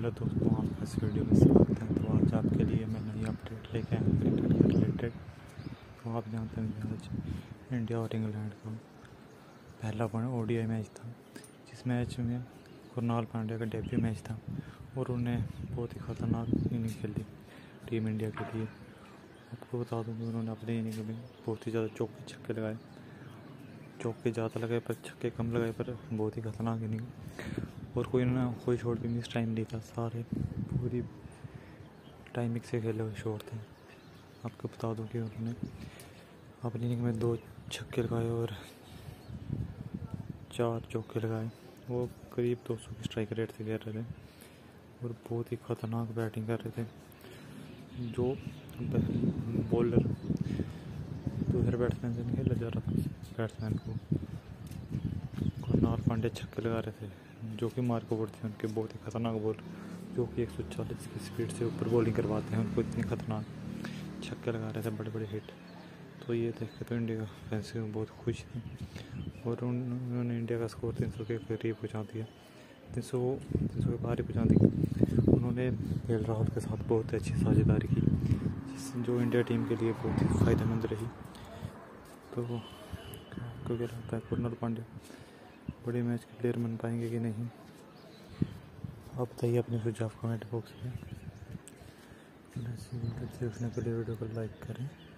Hello दोस्तों, आपका इस वीडियो में स्वागत है। तो आज आपके लिए मैं नई अपडेट लेके आया क्रिकेट के रिलेटेड। तो आप जानते हैं कि आज इंडिया और इंग्लैंड का पहला ओडीआई मैच था, जिस मैच में कृणाल पांड्या का डेब्यू मैच था और उन्हें बहुत ही ख़तरनाक इनिंग खेली टीम इंडिया के लिए। आपको बता दूं कि उन्होंने अपनी इनिंग में बहुत ही ज़्यादा चौके छक्के लगाए। चौके ज़्यादा लगाए पर छक्के कम लगाए, पर बहुत ही खतरनाक इनिंग। और कोई शॉट भी मिस टाइम नहीं था, सारे पूरी टाइमिंग से खेले हुए शॉट थे। आपको बता दूं कि उन्होंने अपनी इनिंग में 2 छक्के लगाए और 4 चौके लगाए। वो करीब 200 की स्ट्राइक रेट से खेल रहे थे और बहुत ही ख़तरनाक बैटिंग कर रहे थे। जो बॉलर दूसरे बैट्समैन से नहीं खेला जा रहा था, बैट्समैन को कृणाल पांड्या छक्के लगा रहे थे, जो कि मार्क ओवर थे उनके, बहुत ही खतरनाक बॉल, जो कि 140 की स्पीड से ऊपर बॉलिंग करवाते हैं उनको। इतने खतरनाक छक्के लगा रहे थे, बड़े बड़े हिट। तो ये देख के तो इंडिया फैंस बहुत खुश थे और उन्होंने इंडिया का स्कोर 300 के करीब पहुँचा दिया, 300 के पार ही पहुँचा दिया। उन्होंने केएल राहुल के साथ बहुत अच्छी साझेदारी की, जो इंडिया टीम के लिए बहुत ही फ़ायदेमंद रही। तो आपको क्या लगता है, कृणाल पांड्या बड़े मैच के प्लेयर बन पाएंगे कि नहीं? आप बताइए अपने सुझाव कमेंट बॉक्स में। देखने के लिए वीडियो को लाइक करें।